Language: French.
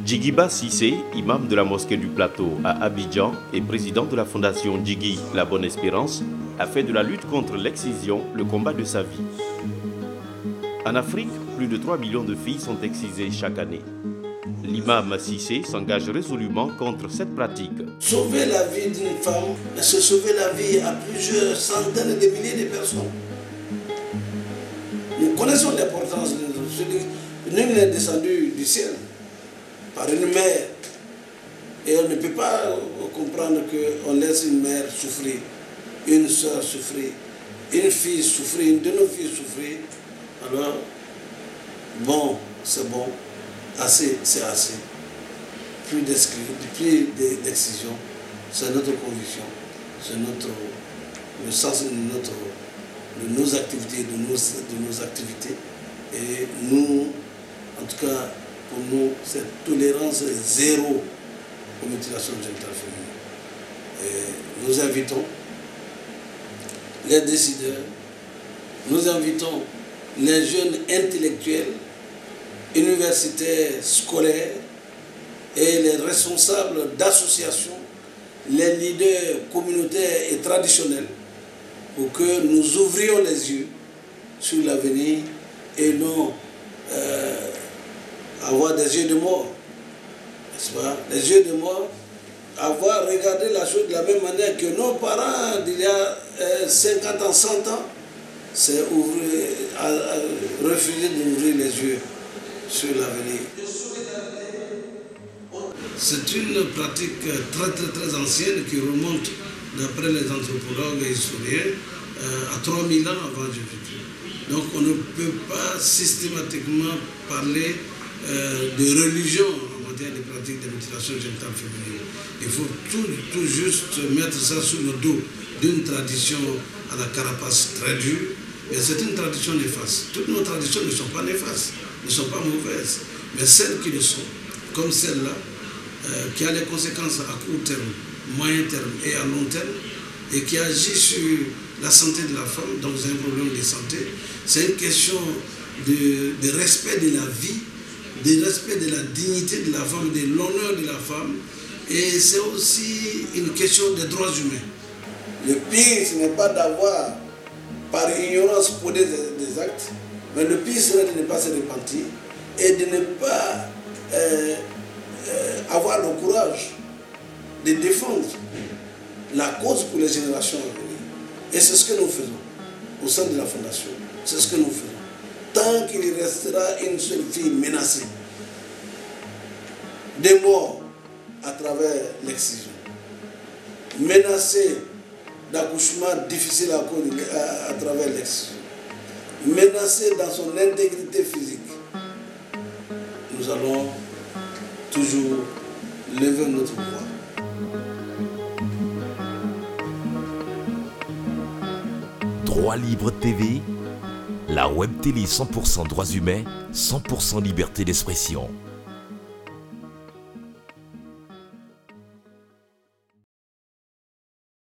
Djigiba Cissé, imam de la mosquée du Plateau à Abidjan et président de la fondation Djigui La Bonne Espérance, a fait de la lutte contre l'excision le combat de sa vie. En Afrique, plus de 3 millions de filles sont excisées chaque année. L'imam Cissé s'engage résolument contre cette pratique. Sauver la vie d'une femme, c'est sauver la vie à plusieurs centaines de milliers de personnes. Nous connaissons l'importance de celui. Nul n'est descendu du ciel par une mère. Et on ne peut pas comprendre qu'on laisse une mère souffrir, une soeur souffrir, une fille souffrir, une de nos filles souffrir. Alors, bon, c'est bon, assez, c'est assez. Plus d'excision, c'est notre conviction, c'est le sens de nos activités, de nos activités. Et nous, en tout cas, pour nous, cette tolérance zéro aux mutilations génitales féminines. Et nous invitons les décideurs, nous invitons les jeunes intellectuels, universitaires, scolaires et les responsables d'associations, les leaders communautaires et traditionnels pour que nous ouvrions les yeux sur l'avenir et non avoir des yeux de mort, n'est-ce pas? Les yeux de mort, avoir regardé la chose de la même manière que nos parents d'il y a 50 ans, 100 ans, c'est refuser d'ouvrir les yeux sur l'avenir. C'est une pratique très ancienne qui remonte, d'après les anthropologues et historiens, à 3000 ans avant Jésus-Christ. Donc on ne peut pas systématiquement parler de religion en matière de pratique de mutilation génitale féminine. Il faut tout juste mettre ça sous le dos d'une tradition à la carapace très dure, mais c'est une tradition néfaste. Toutes nos traditions ne sont pas néfastes, ne sont pas mauvaises, mais celles qui le sont, comme celle-là, qui a les conséquences à court terme, moyen terme et à long terme, et qui agit sur la santé de la femme, donc c'est un problème de santé. C'est une question de respect de la vie, de respect de la dignité de la femme, de l'honneur de la femme, et c'est aussi une question des droits humains. Le pire, ce n'est pas d'avoir, par ignorance, posé des actes, mais le pire serait de ne pas se repentir et de ne pas avoir le courage de défendre la cause pour les générations à venir. Et c'est ce que nous faisons au sein de la Fondation. C'est ce que nous faisons. Tant qu'il restera une seule fille menacée de mort à travers l'excision, menacée d'accouchement difficile à travers l'excision, menacée dans son intégrité physique, nous allons toujours lever notre voix. Droit Libre TV, la web télé 100% droits humains, 100% liberté d'expression.